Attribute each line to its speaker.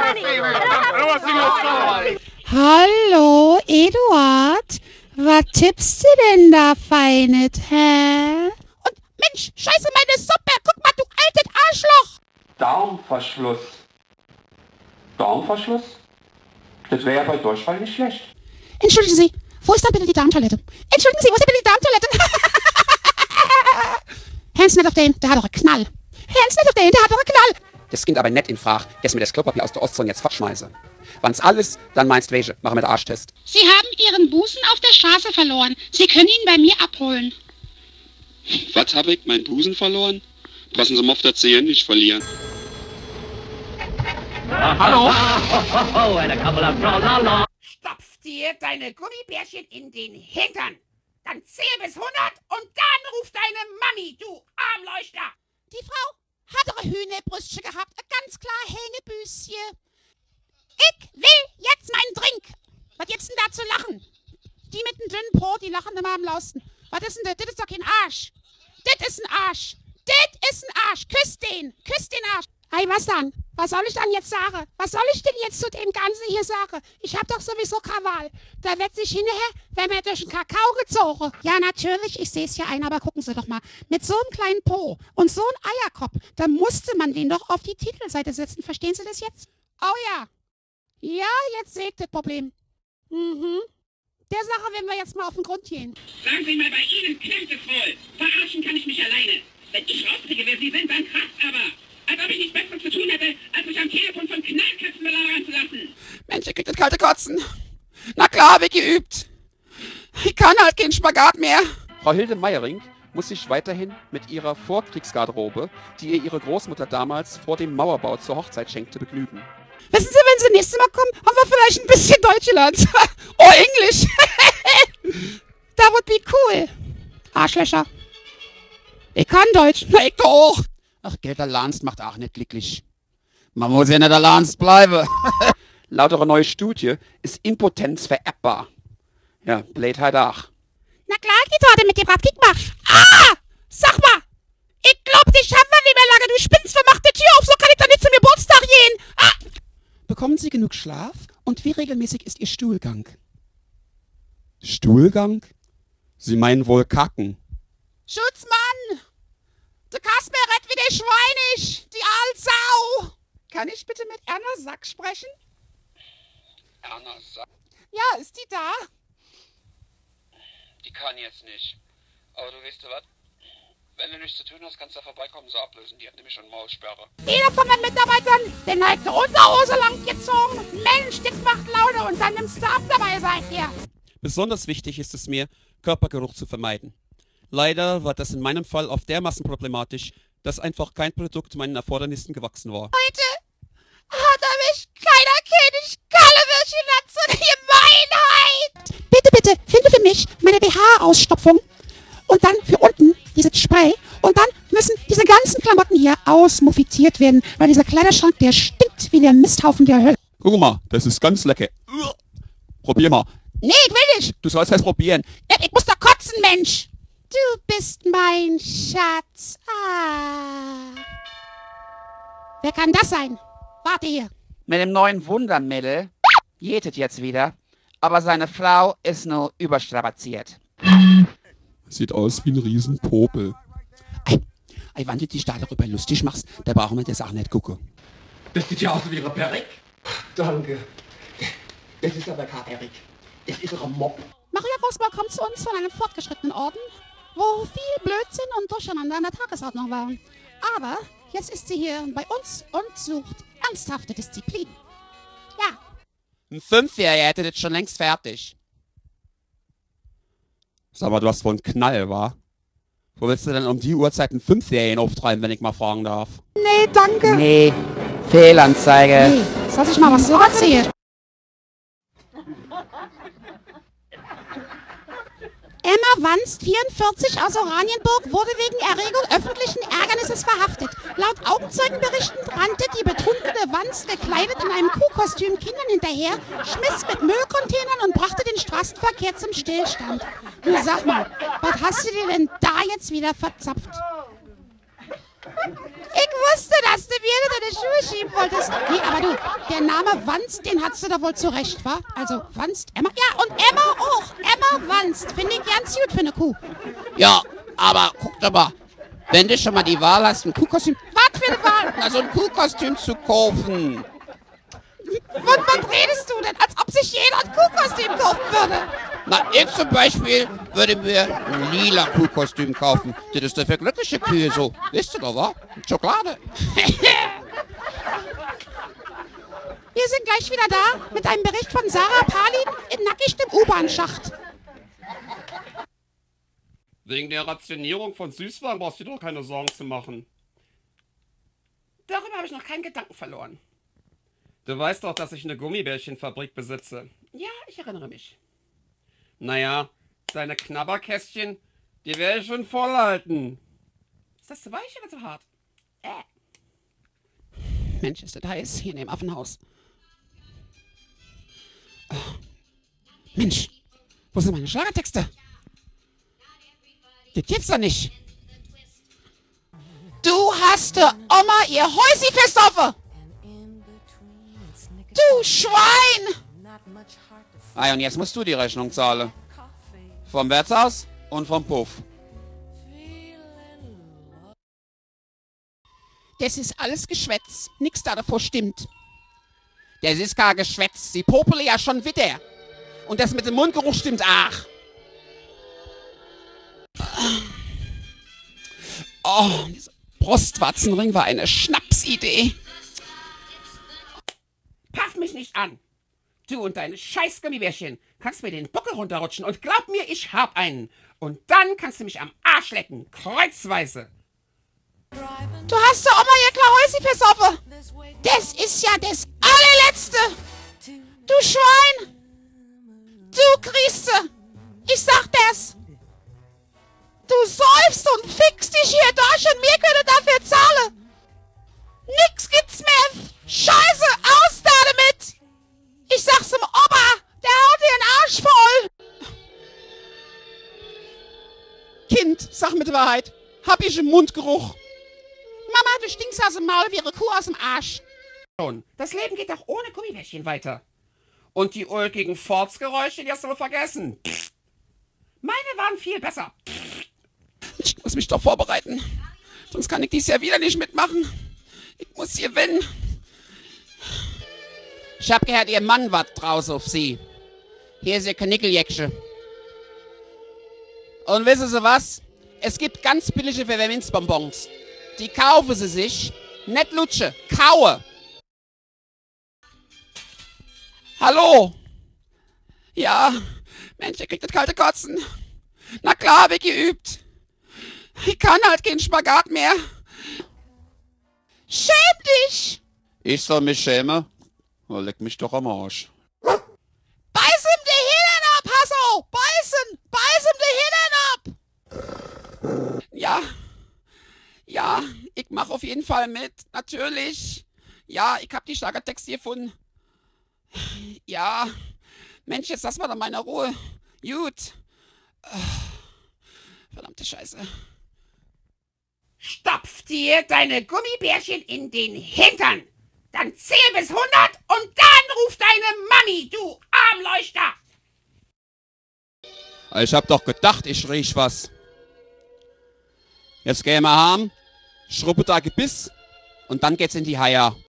Speaker 1: Hallo, Eduard. Was tippst du denn da, Feinet, hä? Und Mensch, scheiße meine Suppe. Guck mal, du altes Arschloch.
Speaker 2: Darmverschluss. Darmverschluss? Das wäre ja bei Durchfall nicht schlecht.
Speaker 1: Entschuldigen Sie, wo ist dann bitte die Darmtoilette? Entschuldigen Sie, wo ist denn bitte die Darmtoilette? Hands nicht auf den, der hat doch einen Knall. Hands nicht auf den, der hat doch einen Knall.
Speaker 3: Das Kind aber nicht in Frage, dass mir das Klopapier aus der Ostzone jetzt fortschmeiße. Wann's alles, dann meinst welche. Machen wir den Arschtest.
Speaker 1: Sie haben Ihren Busen auf der Straße verloren. Sie können ihn bei mir abholen.
Speaker 4: Was habe ich? Mein Busen verloren? Passen Sie mal auf, dass Sie ihn nicht verlieren.
Speaker 2: Hallo?
Speaker 5: Stopf dir deine Gummibärchen in den Hintern. Dann zähl bis 100 und dann ruf deine Mami, du Armleuchter.
Speaker 1: Die Frau hat doch Hühnerbrüstchen gehabt. Ein ganz klar Hängebüschen. Ich will jetzt meinen Drink. Was gibt's denn da zu lachen? Die mit dem dünnen Po, die lachen immer am lausten. Was ist denn das? Das ist doch kein Arsch. Das ist ein Arsch. Das ist ein Arsch. Küss den. Küss den Arsch. Hey, was dann? Was soll ich dann jetzt sagen? Was soll ich denn jetzt zu dem Ganzen hier sagen? Ich hab doch sowieso Krawall. Da wird sich hinterher, wenn wir durch den Kakao gezogen. Ja, natürlich, ich sehe es ja ein, aber gucken Sie doch mal. Mit so einem kleinen Po und so einem Eierkopf, da musste man den doch auf die Titelseite setzen. Verstehen Sie das jetzt? Oh ja. Ja, jetzt sehe ich das Problem. Der Sache werden wir jetzt mal auf den Grund gehen.
Speaker 5: Sagen Sie mal, bei Ihnen klemmt es wohl. Verarschen kann ich mich alleine. Wenn ich rauskriege, wer Sie sind, dann krass aber. Als ob ich nichts Besseres zu tun hätte, als mich am Telefon von Knallköpfen belagern zu lassen.
Speaker 3: Mensch, ich krieg das kalte Kotzen. Na klar, hab ich geübt. Ich kann halt keinen Spagat mehr. Frau Hilde Meyering muss sich weiterhin mit ihrer Vorkriegsgarderobe, die ihr ihre Großmutter damals vor dem Mauerbau zur Hochzeit schenkte, begnügen.
Speaker 1: Wissen Sie, wenn Sie nächstes Mal kommen, haben wir vielleicht ein bisschen Deutschland. Oh, Englisch. That would be cool. Arschlöcher. Ich kann Deutsch. Na, ich doch.
Speaker 3: Ach, Geld Lanz macht auch nicht glücklich. Man muss ja nicht Lanz bleiben. Laut einer neuen Studie ist Impotenz vererbbar. Ja, Blade halt auch.
Speaker 1: Na klar, geht heute mit dem Rad. Kick mal. Ah! Sag mal. Ich glaub, dich haben wir nicht mehr lange. Du spinnst, wer macht die Tür auf? So kann ich doch nicht zum Geburtstag gehen. Ah!
Speaker 3: Bekommen Sie genug Schlaf? Und wie regelmäßig ist Ihr Stuhlgang? Stuhlgang? Sie meinen wohl kacken.
Speaker 1: Schutzmann! Du kannst mir retten wie der Schweinisch, die Alsau! Kann ich bitte mit Erna Sack sprechen?
Speaker 4: Erna Sack?
Speaker 1: Ja, ist die da?
Speaker 4: Die kann jetzt nicht. Aber du weißt was? Wenn du nichts zu tun hast, kannst du da vorbeikommen, so ablösen. Die hat nämlich schon Maulsperre.
Speaker 1: Jeder von den Mitarbeitern, den hat die Unterhose lang gezogen. Mensch, das macht Laune und dann nimmst du ab dabei, seid ihr.
Speaker 3: Besonders wichtig ist es mir, Körpergeruch zu vermeiden. Leider war das in meinem Fall oft dermaßen problematisch, dass einfach kein Produkt meinen Erfordernissen gewachsen war.
Speaker 1: Heute hat er mich keiner kennt. Ich kalle mich in so eine Gemeinheit. Bitte, bitte, finde für mich meine BH-Ausstopfung. Und dann für unten dieses Spray. Und dann müssen diese ganzen Klamotten hier ausmuffiziert werden, weil dieser Kleiderschrank, der stinkt wie der Misthaufen der Hölle.
Speaker 3: Guck mal, das ist ganz lecker. Probier mal.
Speaker 1: Nee, ich will nicht.
Speaker 3: Du sollst es probieren.
Speaker 1: Ich muss doch kotzen, Mensch. Du bist mein Schatz. Ah. Wer kann das sein? Warte hier.
Speaker 3: Mit dem neuen Wundermittel jätet jetzt wieder, aber seine Frau ist nur überstrapaziert.
Speaker 6: Sieht aus wie ein Riesenpopel.
Speaker 3: Ey, wenn du dich da darüber lustig machst, da brauchen wir das auch nicht gucken.
Speaker 2: Das sieht ja aus wie Ihre Perrik. Danke. Das ist aber kein Erik. Das ist Ihre Mob.
Speaker 1: Maria Großbauer kommt zu uns von einem fortgeschrittenen Orden, wo viel Blödsinn und Durcheinander an der Tagesordnung war. Aber jetzt ist sie hier bei uns und sucht ernsthafte Disziplin. Ja.
Speaker 3: Ein Fünfjähriger hätte das schon längst fertig. Sag mal, du hast wohl einen Knall, wa? Wo willst du denn um die Uhrzeit einen Fünfjährigen auftreiben, wenn ich mal fragen darf?
Speaker 1: Nee, danke.
Speaker 3: Nee, Fehlanzeige.
Speaker 1: Nee, soll ich mal was so erzählen? Emma Wanst, 44, aus Oranienburg, wurde wegen Erregung öffentlichen Ärgernisses verhaftet. Laut Augenzeugenberichten rannte die betrunkene Wanst gekleidet in einem Kuhkostüm Kindern hinterher, schmiss mit Müllcontainern und brachte den Straßenverkehr zum Stillstand. Du sag mal, was hast du dir denn da jetzt wieder verzapft? Ich wusste, dass du mir deine Schuhe schieben wolltest. Nee, aber Warte, der Name Wanst, den hattest du da wohl zurecht, wa? Also Wanst, Emma. Ja, und Emma auch. Emma Wanst. Finde ich ganz gut für eine Kuh.
Speaker 3: Ja, aber guck doch mal. Wenn du schon mal die Wahl hast, ein Kuhkostüm...
Speaker 1: Was für eine Wahl?
Speaker 3: Also ein Kuhkostüm zu kaufen.
Speaker 1: Was redest du denn? Als ob sich jeder ein Kuhkostüm kaufen würde.
Speaker 3: Na, ich zum Beispiel würde mir ein lila Kuhkostüm kaufen. Das ist doch für glückliche Kühe so. Wisst ihr doch, wa? Schokolade.
Speaker 1: Wir sind gleich wieder da mit einem Bericht von Sarah Palin in nackigem U-Bahn-Schacht.
Speaker 3: Wegen der Rationierung von Süßwaren brauchst du dir doch keine Sorgen zu machen. Darüber habe ich noch keinen Gedanken verloren. Du weißt doch, dass ich eine Gummibärchenfabrik besitze. Ja, ich erinnere mich. Naja, deine Knabberkästchen, die werde ich schon vollhalten. Ist das zu weich oder zu hart? Mensch, ist das heiß hier in dem Affenhaus. Oh. Mensch, wo sind meine Schlagertexte? Das gibt's doch nicht.
Speaker 1: Du hast der Oma ihr Häusi versoffen. Du Schwein!
Speaker 3: Ah, und jetzt musst du die Rechnung zahlen. Vom Wirtshaus und vom Puff.
Speaker 1: Das ist alles Geschwätz. Nix da davor stimmt.
Speaker 3: Das ist gar Geschwätz. Sie popele ja schon wieder. Und das mit dem Mundgeruch stimmt auch. Oh, dieser Brustwarzenring war eine Schnapsidee. Paff mich nicht an. Du und deine scheiß Gummibärchen kannst mir den Buckel runterrutschen und glaub mir, ich hab einen. Und dann kannst du mich am Arsch lecken, kreuzweise.
Speaker 1: Du hast der Oma ihr Häusi versoffen. Das ist ja das allerletzte. Du Schwein. Du Christe. Ich sag das. Du säufst und fickst dich hier durch und wir können dafür zahlen. Nix gibt's mehr. Scheiße, aus da damit. Ich sag's dem Opa, der haut dir den Arsch voll.
Speaker 3: Kind, sag mit Wahrheit. Hab ich einen Mundgeruch?
Speaker 1: Mama, du stinkst aus dem Maul wie ihre Kuh aus dem Arsch.
Speaker 3: Das Leben geht doch ohne Gummibärchen weiter. Und die ulkigen Forzgeräusche, die hast du wohl vergessen. Meine waren viel besser. Ich muss mich doch vorbereiten. Sonst kann ich dies Jahr wieder nicht mitmachen. Ich muss gewinnen. Ich hab gehört, ihr Mann war draußen auf sie. Hier ist ihr Kanickeljäckchen. Und wissen Sie was? Es gibt ganz billige Pfefferminzbonbons. Die kaufen Sie sich. Nicht lutsche, kaue. Hallo? Ja, Mensch, ihr kriegt das kalte Kotzen. Na klar, hab ich geübt. Ich kann halt keinen Spagat mehr.
Speaker 1: Schäm dich!
Speaker 3: Ich soll mich schämen? Oh, leck mich doch am Arsch.
Speaker 1: Beiß ihm die Hintern ab, Hasso! Beiß ihm die Hintern ab!
Speaker 3: Ja, ich mach auf jeden Fall mit. Natürlich. Ja, ich hab die Schlagertexte gefunden. Ja, Mensch, jetzt lass mal doch meine Ruhe. Gut. Verdammte Scheiße. Stopf dir deine Gummibärchen in den Hintern. Dann zähl bis 100 und dann ruf deine Mami, du Armleuchter. Ich hab doch gedacht, ich riech was. Jetzt gehen wir heim, schruppe da Gebiss und dann geht's in die Haia.